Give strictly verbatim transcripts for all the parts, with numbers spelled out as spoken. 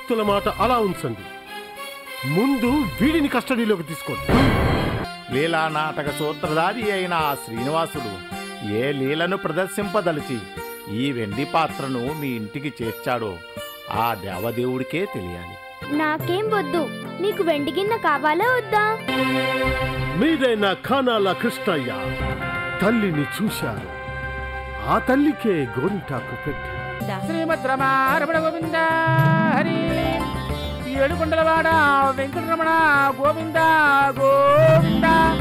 భక్తుల మాట అలా ఉంచండి. ముందు వీడిని కస్టడీలోకి తీసుకోండి. లీలా నాటక సూత్రధారి అయిన ఆ శ్రీనివాసుడు ఏ లీలను ప్రదర్శింపదలిచి ఈ వెండి పాత్రను మీ ఇంటికి చేర్చాడో ఆ దేవదేవుడికే తెలియాలి. నాకేం వద్దు. నీకు వెండి గిన్నె కావాలా వద్దా? మీదైనా ఖానాల కృష్ణయ్య తల్లిని చూశారు. ఆ తల్లికే గోరింటాకు పెట్టారు. శ్రీమద్ రమారమణ గోవింద హరి ఏడుకొండలవాడ వెంకటరమణ గోవింద గోవింద.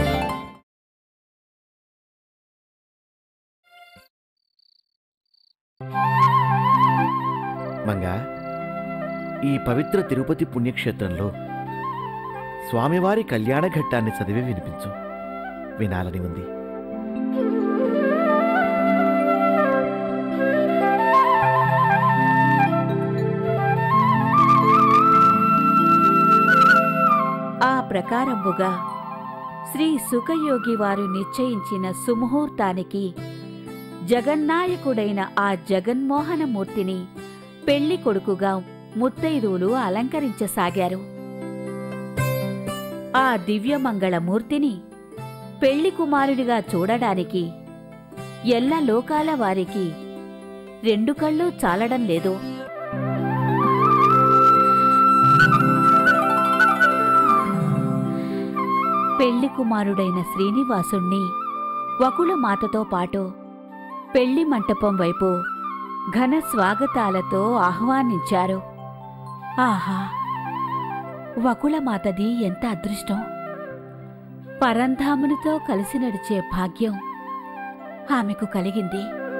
మంగా, ఈ పవిత్ర తిరుపతి పుణ్యక్షేత్రంలో స్వామివారి కళ్యాణ ఘట్టాన్ని చదివి వినిపించు. వినాలని ఉంది. ఆ ప్రకారముగా శ్రీ సుఖయోగి వారు నిశ్చయించిన సుముహూర్తానికి జగన్నాయకుడైన ఆ జగన్మోహనమూర్తిని పెళ్లి కొడుకుగా ముత్తైదువులు అలంకరించసాగారు. ఆ దివ్యమంగళమూర్తిని పెళ్లి కుమారుడిగా చూడడానికి ఎల్ల లోకాల వారికి రెండు కళ్ళు చాలడం లేదు. పెళ్లి కుమారుడైన శ్రీనివాసుణ్ణి వకుళమాతతో పాటు పెళ్లి మంటపం వైపు ఘన స్వాగతాలతో ఆహ్వానించారు. ఆహా, వకుళమాతది ఎంత అదృష్టం! పరంధామునితో కలిసి నడిచే భాగ్యం ఆమెకు కలిగింది.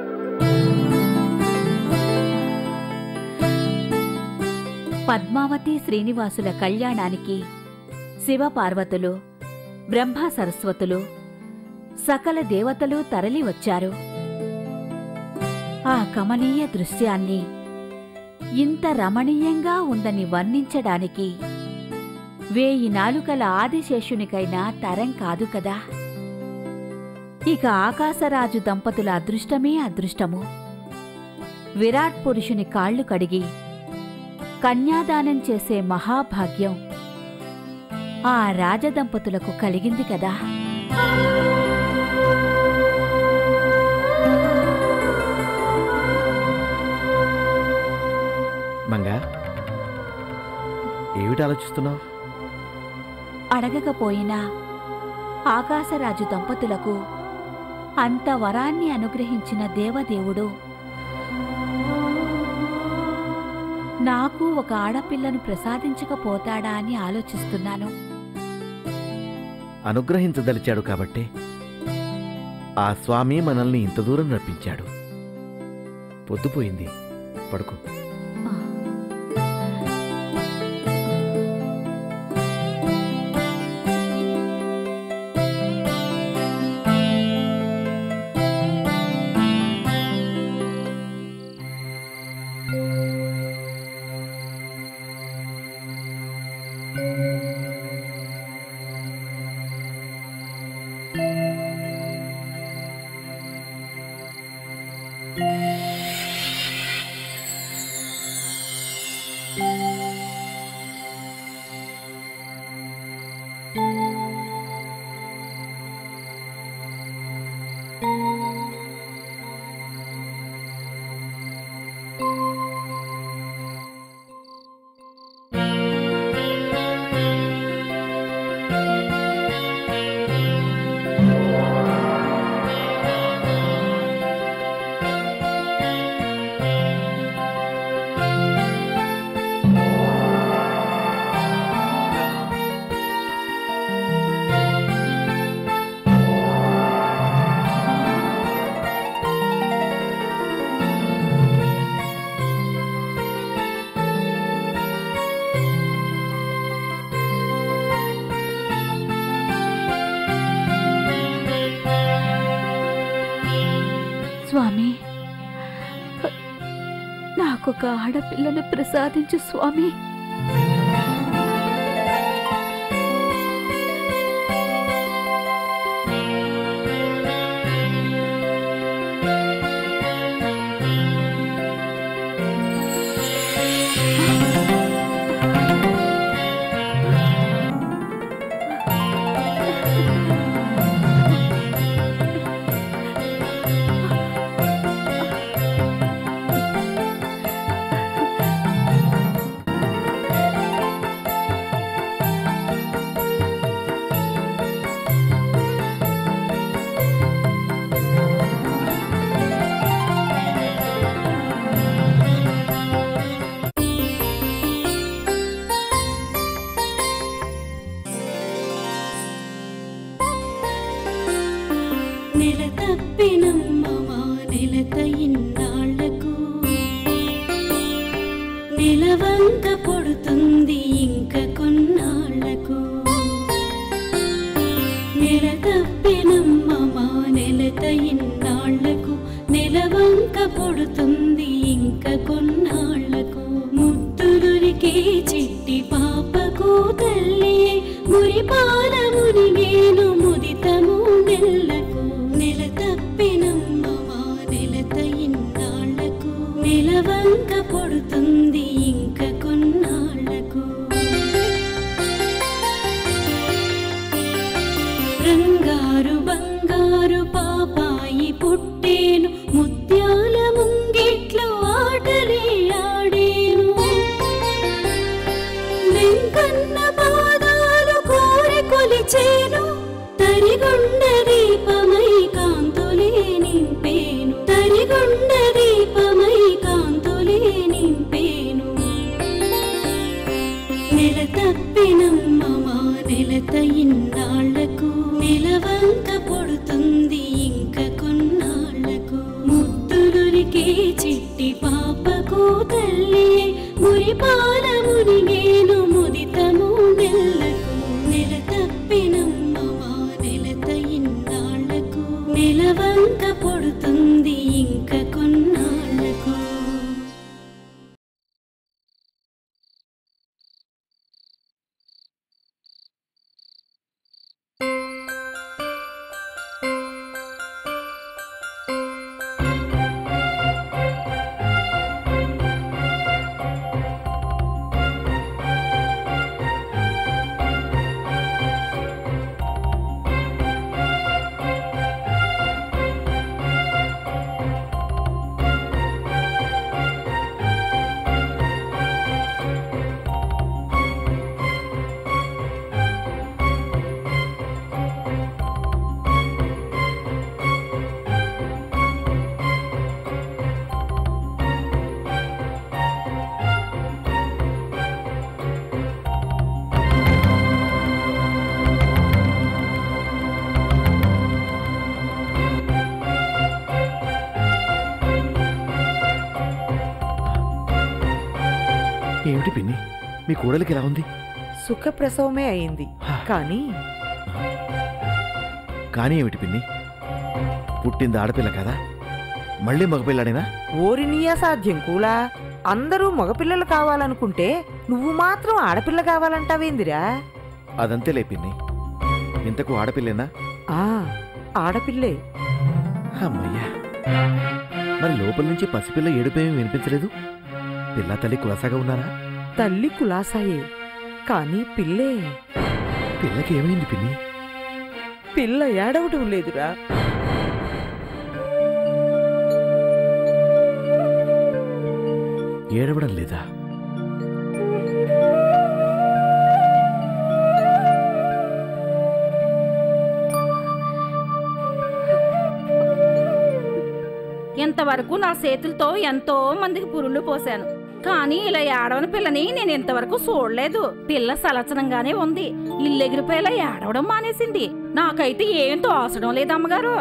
పద్మావతి శ్రీనివాసుల కళ్యాణానికి శివపార్వతులు, బ్రహ్మ సరస్వతులు, సకల దేవతలు తరలివచ్చారు. ఆ కమనీయ దృశ్యాన్ని ఇంత రమణీయంగా ఉందని వర్ణించడానికి వేయి నాలుకల ఆదిశేషునికైనా తరం కాదు కదా. ఇక ఆకాశరాజు దంపతుల అదృష్టమే అదృష్టము. విరాట్ పురుషుని కాళ్లు కడిగి కన్యాదానం చేసే మహాభాగ్యం ఆ రాజదంపతులకు కలిగింది కదా. మంగా, ఏమిటి ఆలోచిస్తున్నావు? అడగకపోయినా ఆకాశరాజు దంపతులకు అంత వరాన్ని అనుగ్రహించిన దేవదేవుడు నాకు ఒక ఆడపిల్లను ప్రసాదించకపోతాడా అని ఆలోచిస్తున్నాను. అనుగ్రహించదలిచాడు కాబట్టే ఆ స్వామి మనల్ని ఇంత దూరం రప్పించాడు. పొద్దుపోయింది, పడుకో. స్వామి, నాకొక ఆడపిల్లను ప్రసాదించు స్వామి. నెల తప్పినమ్మ మా నెలత ఇన్నాళ్లకు నెలవంక పొడుతుంది ఇంక కొన్నాళ్లకు నెల తప్పినమ్మ మా నెలత ఇన్నాళ్లకు నెలవంక పొడుతుంది ఇంక కొన్నాళ్లకు ముద్దులురికే చిట్టి పాపకు తల్లి మురిపాల మునిగేను ముదితము నెల్లకు నెల తప్పినమ్మ మా నెలత ఇన్నాళ్లకు నెలవంక పొడుతుంది ఇంక కొన్నాళ్లకు రంగారు బంగారు పాపాయి పుట్టేను ముత్యాల ముంగిట్లో ఆటలే ఆడేను వెంకన్న పాదాలు కోరి కొలిచేను తరిగొండ దీపమై కాంతులే నింపేను తరిగొండ దీపమై కాంతులే నింపేను నెల తప్పినమ్మ మా నెలత ఇన్నాళ్లకు నెలవంక పొడుతుంది ఇంక కొన్నాళ్లకు ముద్దులురికే చిట్టి పాపకు తల్లి మురిపాల మునిగేను ముదితము నెల్లకు నెల తప్పినమ్మ మా నెలత ఇన్నాళ్లకు నెలవంక పొడుతుంది ఇంక కొన్నాళ్లకు ఏమిటి పిన్ని, మీ కోడలికి ఎలా ఉంది? సుఖప్రసవమే అయింది. కానీ కానీ ఏమిటి పిన్ని, పుట్టింది ఆడపిల్ల కదా, మళ్ళీ మగపిల్లాడేనా? ఓరినీ అసాధ్యం కూలా. అందరూ మగపిల్లలు కావాలనుకుంటే నువ్వు మాత్రం ఆడపిల్ల కావాలంటావేందిరా? అదంతేలే పిన్ని. ఇంతకు ఆడపిల్లేనా? ఆ ఆడపిల్లే. అమ్మయ్యా, మరి లోపల నుంచి పసిపిల్ల ఏడుపేమీ వినిపించలేదు. పిల్ల తల్లి కులాసాగా ఉన్నారా? తల్లి కులాసాయే, కానీ పిల్లే. పిల్లకి ఏమైంది పిన్ని? పిల్ల ఏడవటం లేదురా. ఏడవడం లేదా? ఇంతవరకు నా చేతులతో ఎంతో మందికి పురుళ్ళు పోశాను, కానీ ఇలా ఏడవని పిల్లని నేను ఇంతవరకు చూడలేదు. పిల్ల సలచనంగానే ఉంది, ఇల్లెగిరిపోయేలా ఏడవడం మానేసింది. నాకైతే ఏం తోసడం లేదమ్మగారు.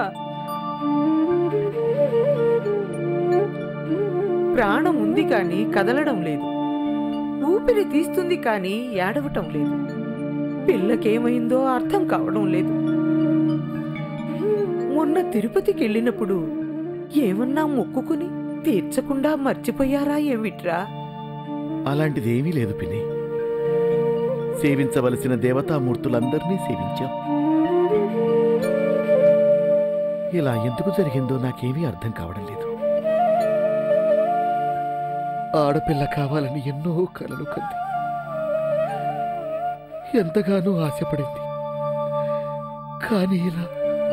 ప్రాణం ఉంది కానీ కదలడం లేదు, ఊపిరి తీస్తుంది కానీ ఏడవటం లేదు. పిల్లకేమైందో అర్థం కావడం లేదు. మొన్న తిరుపతికి వెళ్ళినప్పుడు ఏమన్నా మొక్కుకుని తీర్చకుండా మర్చిపోయారా ఏమిట్రా? అలాంటిదేమీ లేదు పిన్ని. సేవించవలసిన దేవతామూర్తులందరినీ సేవించాం. ఇలా ఎందుకు జరిగిందో నాకేమీ అర్థం కావడం లేదు. ఆడపిల్ల కావాలని ఎన్నో కలలు కంది, ఎంతగానో ఆశపడింది. కానీ ఇలా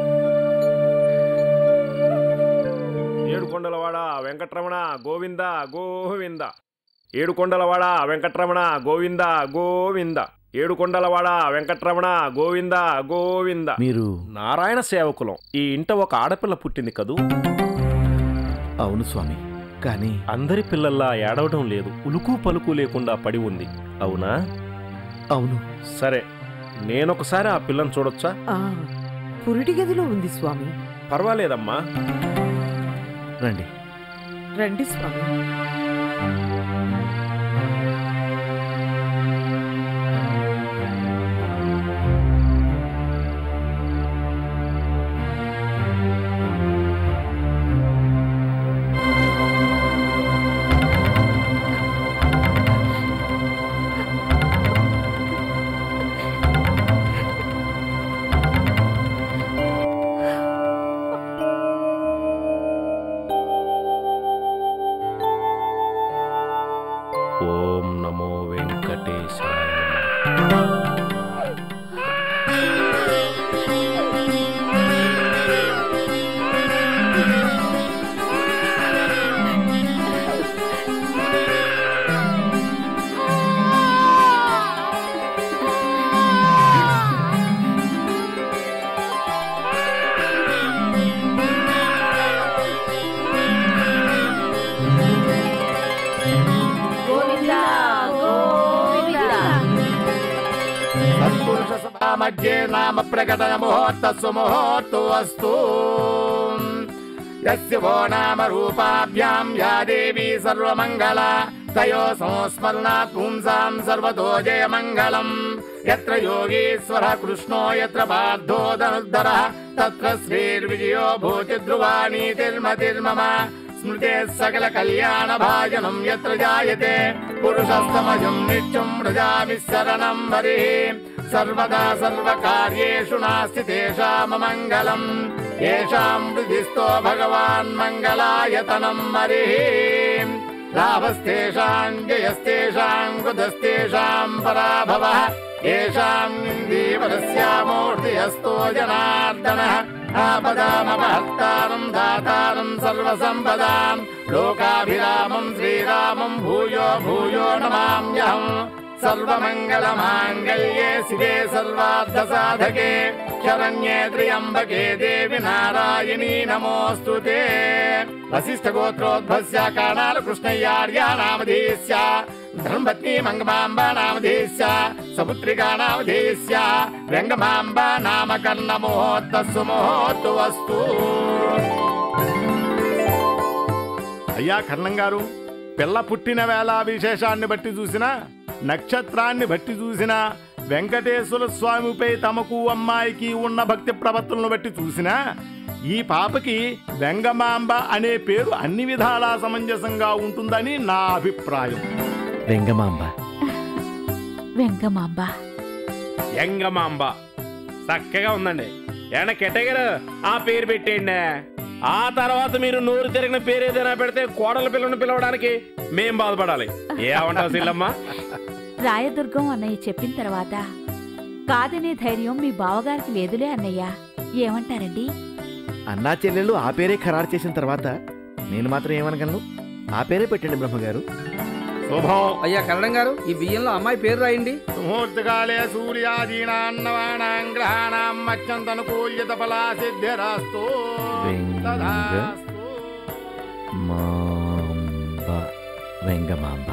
ఏడుకొండలవాడ వెంకటరమణ గోవింద గోవింద, ఏడుకొండలవాడ వెంకటరమణ గోవింద గోవింద, ఏడుకొండలవాడ వెంకటరమణ గోవింద గోవింద. మీరు నారాయణ సేవకులం. ఈ ఇంట ఒక ఆడపిల్ల పుట్టింది కదూ? అవును స్వామి, కానీ అందరి పిల్లల్లా ఏడవడం లేదు, ఉలుకు పలుకు లేకుండా పడి ఉంది. అవునా? అవును. సరే, నేనొకసారి ఆ పిల్లని చూడొచ్చా? ఆ పురిటి గదిలో ఉంది స్వామి. పర్వాలేదమ్మా. రండి రండి స్వామి. ఓం నమో వెంకటేశాయ. సత్పురుష సభా మధ్యే నామ ప్రకటన ముహూర్త సుముహూర్తో అస్తు. యస్య వో నామ రూపాభ్యాం యా దేవీ సర్వమంగళ తయో సంస్మరణాత్ పుంసాం సర్వతో జయమంగళం. యత్ర యోగీశ్వర కృష్ణో యత్ర పార్థో ధనుర్ధరః తత్ర శ్రీర్విజయో భూతి ధ్రువా నీతిర్మతిర్మమ. స్మృతే సకల కళ్యాణ భాజనం యత్ర జాయతే పురుషస్తమయం నిత్యం ప్రజామి శరణం హరిః. సర్వదా సర్వకార్యేషు నాస్తి తేషాం మంగళం. ఏషాం హృదిస్థో భగవాన్ మంగళాయతనం హరిః. లాభస్తేషాం జయస్తేషాం కృతస్తేషాం పరాభవః. ఏషాం దేవరస్యామూర్తిహస్తో జనార్దనః. ఆపదామపహర్తారం దాతారం సర్వసంపదాం లోకాభిరామం శ్రీరామం భూయో భూయో నమామ్యహం. సర్వమంగళమాంగళ్యే శివే సర్వార్థసాధకే శరణ్యే త్ర్యంబకే దేవి నారాయణీ నమోస్తుతే. వశిష్ఠగోత్రోద్భవస్య కాణాల కృష్ణయ్యార్యా నామధేయస్య ధర్మపత్ని మంగమాంబ నామధేయస్య సపుత్రికా నామధేయస్య వెంగమాంబ నామకర్ణ ముహూర్త సుముహూర్తో అస్తు. అయ్యా కర్ణం గారు, పిల్ల పుట్టిన వేళ విశేషాన్ని బట్టి చూసినా, నక్షత్రాన్ని బట్టి చూసినా, వెంకటేశ్వర స్వామిపై తమకు అమ్మాయికి ఉన్న భక్తి ప్రవర్తనను బట్టి చూసినా ఈ పాపకి వెంగమాంబ అనే పేరు అన్ని విధాలా సమంజసంగా ఉంటుందని నా అభిప్రాయం. వెంగమాంబ వెంగమాంబ వెంగమాంబ చక్కగా ఉందండి. ఏమన్నా కెట్టగారు ఆ పేరు పెట్టేయండి. ఆ తర్వాత మీరు నోరు తిరిగిన పేరు ఏదైనా పెడితే కోడల పిల్లని పిలవడానికి మేం బాధపడాలి. ఏమంటావు శీలమ్మ? రాయదుర్గం అన్నయ్య చెప్పిన తర్వాత కాదనే ధైర్యం మీ బావగారికి లేదులే అన్నయ్య. ఏమంటారండి? అన్నా చెల్లెళ్ళు ఆ పేరే ఖరారు చేసిన తర్వాత నేను మాత్రం ఏమనగలను? ఆ పేరే పెట్టండి బ్రహ్మగారు. శుభం. అయ్యా కరణం గారు, ఈ బియ్యంలో అమ్మాయి పేరు రాయండి. ముహూర్తకాలే సూర్యాదీనాన్నవానాం గ్రహాణాం అత్యంతనుకూల్యత ఫలా సిద్ధిరస్తు. తదాస్తు. మాంబ వెంగమాంబ.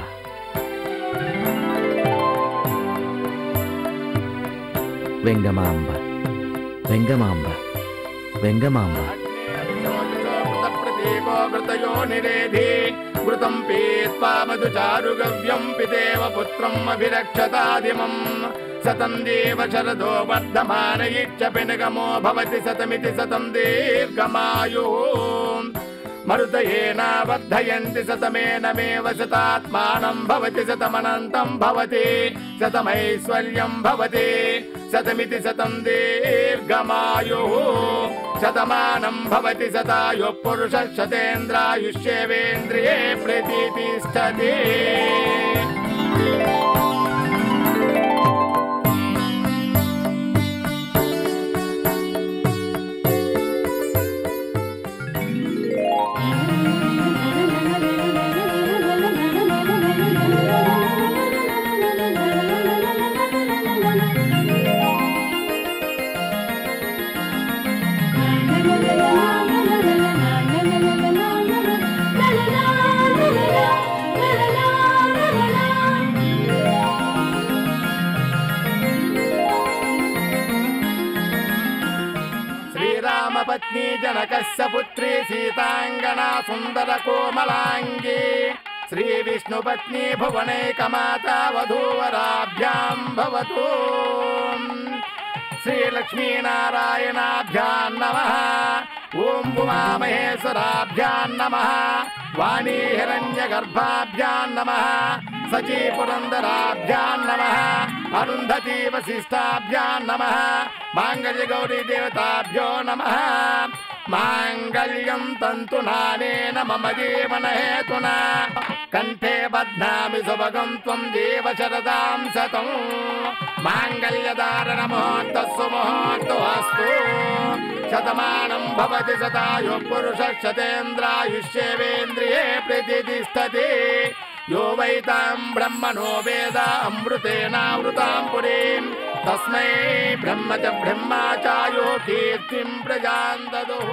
వెంగమాంబ వెంగమాంబ వెంగమాంబ. ప్రతీకో మృతయో నిరేధి మృతం పీత్వా మధుచారుగవ్యం పితేవ పుత్రం అభిరక్షతాదిమం. శతం దేవ శరదో వర్ధమాన ఇచ్చ పినగమో భవతి శతమితి శతం దీర్ఘమాయుః. మరుతయేన వర్ధయంతి శతమేనమేవ శతాత్మానం భవతి శతమనంతం భవతి శతమైశ్వర్యం భవతి శతమితి శతం దీర్ఘమాయుః. శతమానం భవతి శతాయుః పురుష శతేంద్రాయుష్యేవేంద్రియే ప్రతిష్టతి. la la la la la la la la la la la la రామపత్ని జనకస్య పుత్రి సీతాంగనా సుందర కోమలాంగి శ్రీ విష్ణుపత్ని భువనైకమాత వధూవరాభ్యాం భవతు. శ్రీలక్ష్మీనారాయణాభ్యాం నమః. ఓం ఉమామహేశ్వరాభ్యాం నమః. వాణీ హిరణ్యగర్భాభ్యాం నమః. సచీ పురందరాభ్యాం నమః. అరుంధతీ వశిష్టాభ్యాం నమః. మాంగళ్య గౌరీ దేవతాభ్యో నమః. మాంగళ్యం తంతునానేన మమ జీవన హేతునా కంఠే బధ్నామి సుభగం త్వం జీవ శరదాం శతం. మాంగళ్యధారణ ముహూర్తస్సు ముహూర్తోऽస్తు. శతమానం భవతి శతాయు పురుష శతేంద్రాయుష్యేవేంద్రియే ప్రతిష్టతి. యో వైతాం బ్రహ్మణో వేద అమృతేనావృతాం పురీం తస్మై బ్రహ్మ చ బ్రహ్మాచార్యో కీర్తిం ప్రజాం దదుః.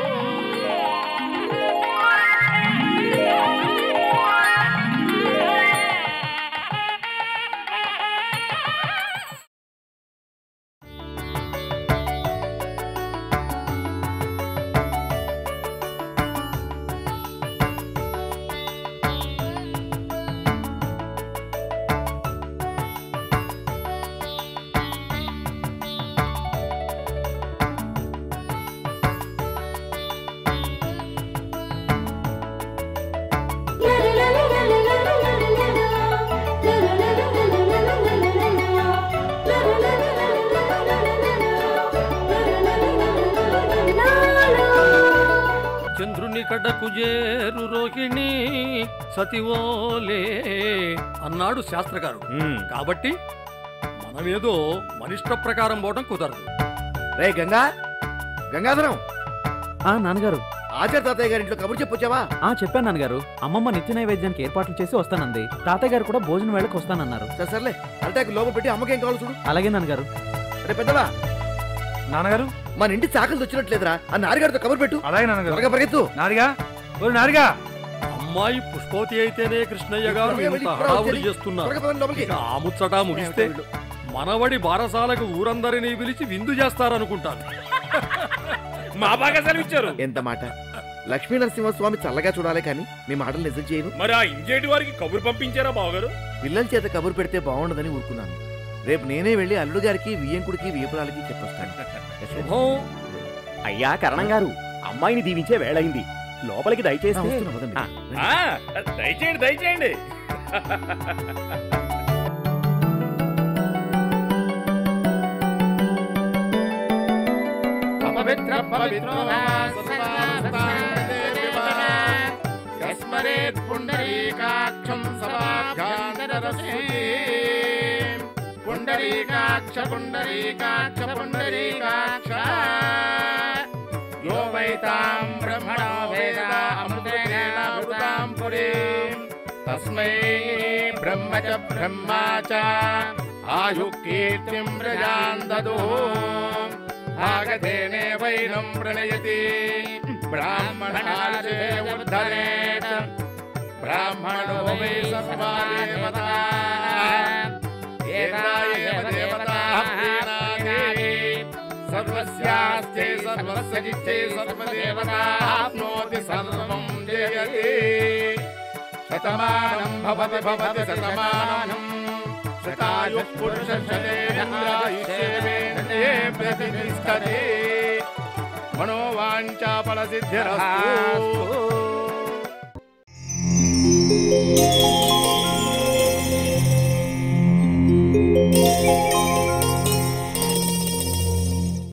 చంద్రుని కడకు చేరు రోహిణి సతివోలే అన్నాడు శాస్త్రకారుడు. కాబట్టి మనమేదో మనిష్ట ప్రకారం పోవడం కుదరదు. రే గంగా గంగాధరం. ఆ నాన్నగారు. ఆచార్య తాతయ్య గారి ఇంట్లో కబురు చెప్పొచ్చావా? ఆ చెప్పాను నాన్నగారు. అమ్మమ్మ నిత్య నైవేద్యానికి ఏర్పాట్లు చేసి వస్తానంది. తాతయ్య గారు కూడా భోజనం వేళకు వస్తానన్నారు. సర్లే అల్టాకు లోపల పెట్టి అమ్మకేం కావాలి చూడు. అలాగే నాన్నగారు. రే పెద్దవా. నాన్నగారు మన ఇంటి చాకలు వచ్చినట్లేదురా. ఆ నారిగారితో కబురు పెట్టు. అలాగే నాన్నగారు. పరిగెత్తు. నారిగా నారిగా. అమ్మాయి పుష్పవతి అయితేనే కృష్ణయ్య గారు ఇంత హడావుడి చేస్తున్నారు. ఆ ముచ్చటా ముగిస్తే మనవడి బారసాలకు ఊరందరినీ పిలిచి విందు చేస్తారనుకుంటాను. మా బాగా సెలవిచ్చారు. ఎంత మాట. లక్ష్మీ నరసింహస్వామి చల్లగా చూడాలి కానీ మీ మాటలు నిజం చేయను. మరి ఆ ఇంజేటి వారికి కబురు పంపించారా బావగారు? పిల్లల చేత కబురు పెడితే బాగుండదని ఊరుకున్నాను. రేపు నేనే వెళ్ళి అల్లుడు గారికి వియ్యంకుడికి వియపురాలకి చెప్పొస్తాను. అయ్యా కరణం గారు, అమ్మాయిని దీవించే వేళయింది. లోపలికి దయచేసి. దయచేయండి దయచేయండి. అపవిత్ర పవిత్రో యస్మరేత్ పుండరీకాక్షం సభాభ్యాంతరస్సుతే. పుండరీకాక్ష పుండరీకాక్ష పుండరీకాక్ష యో వైతాం బ్రహ్మణో వేద అమృతేనావృతాం పురీం తస్మై బ్రహ్మ చ బ్రహ్మా చ ఆయు కీర్తిం ప్రజాం దదుః. భాగధేనే వైనం ప్రణయతి బ్రాహ్మణార్చే ఉద్ధరేత్. బ్రాహ్మణో వై సర్వా దేవతాః ఏతాయేవ దేవతాః ప్రీణాతి. సర్వస్యాస్తే సర్వస్య జిత్తే సర్వదేవతాప్నోతి సర్వం జయతి. శతమానం భవతి భవతి శతమానం శతాయుః పురుష శతేంద్రాయుష్యేవేంద్రియే ప్రతిష్టతి. మనోవాంఛా ఫలసిద్ధిరస్తు.